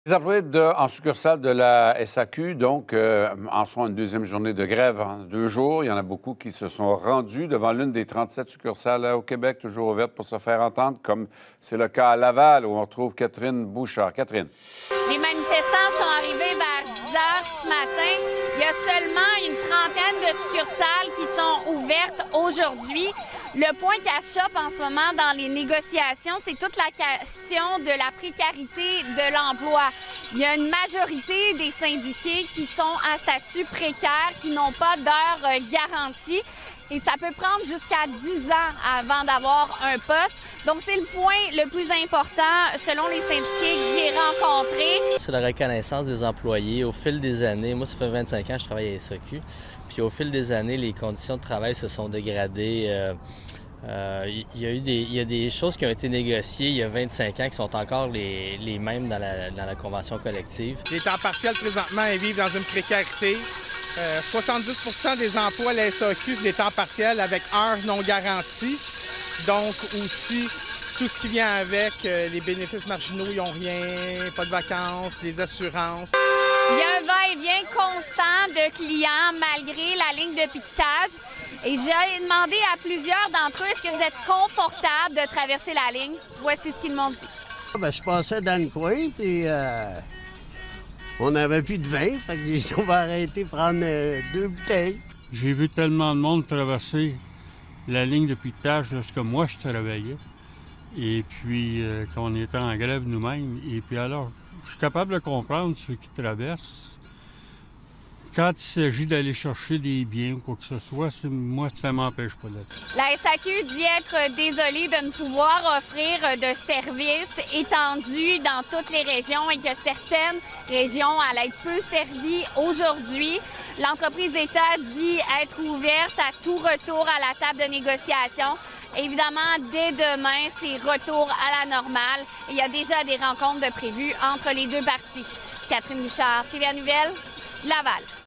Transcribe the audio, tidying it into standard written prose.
Les employés en succursale de la SAQ, donc, en sont à une deuxième journée de grève en 2 jours. Il y en a beaucoup qui se sont rendus devant l'une des 37 succursales au Québec, toujours ouvertes pour se faire entendre, comme c'est le cas à Laval, où on retrouve Catherine Bouchard. Catherine. Les manifestants sont arrivés vers 10 heures ce matin. Il y a seulement une trentaine de succursales qui sont ouvertes aujourd'hui. Le point qui achoppe en ce moment dans les négociations, c'est toute la question de la précarité de l'emploi. Il y a une majorité des syndiqués qui sont à statut précaire, qui n'ont pas d'heures garanties. Et ça peut prendre jusqu'à 10 ans avant d'avoir un poste. Donc, c'est le point le plus important selon les syndiqués que j'ai rencontrés. C'est la reconnaissance des employés. Au fil des années, moi, ça fait 25 ans que je travaille à SAQ. Puis au fil des années, les conditions de travail se sont dégradées. Il y a des choses qui ont été négociées il y a 25 ans qui sont encore les mêmes dans la convention collective. Les temps partiels, présentement, ils vivent dans une précarité. 70 des emplois à la SAQ, c'est des temps partiels avec heures non garanties. Donc aussi, tout ce qui vient avec, les bénéfices marginaux, ils n'ont rien, pas de vacances, les assurances. Il y a un va-et-vient constant de clients malgré la ligne de piquetage. Et j'ai demandé à plusieurs d'entre eux, est-ce que vous êtes confortable de traverser la ligne? Voici ce qu'ils m'ont dit. Je passais dans le coin, puis on n'avait plus de vin, fait que on va arrêter de prendre 2 bouteilles. J'ai vu tellement de monde traverser la ligne de piquetage lorsque moi je travaillais. Et puis, quand on était en grève nous-mêmes. Et puis alors, je suis capable de comprendre ceux qui traversent. Quand il s'agit d'aller chercher des biens ou quoi que ce soit, moi, ça ne m'empêche pas d'être. La SAQ dit être désolée de ne pouvoir offrir de services étendus dans toutes les régions et que certaines régions allaient être peu servies aujourd'hui. L'entreprise d'État dit être ouverte à tout retour à la table de négociation. Évidemment, dès demain, c'est retour à la normale. Il y a déjà des rencontres de prévues entre les deux parties. Catherine Bouchard, TVA Nouvelles, Laval.